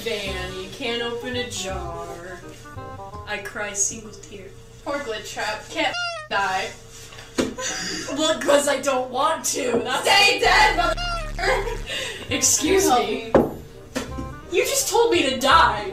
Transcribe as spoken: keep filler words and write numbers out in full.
Vanny, can't open a jar. I cry single tear. Poor Glitchtap, can't die. Well, because I don't want to. That's Stay dead, mother. Excuse me. You just told me to die.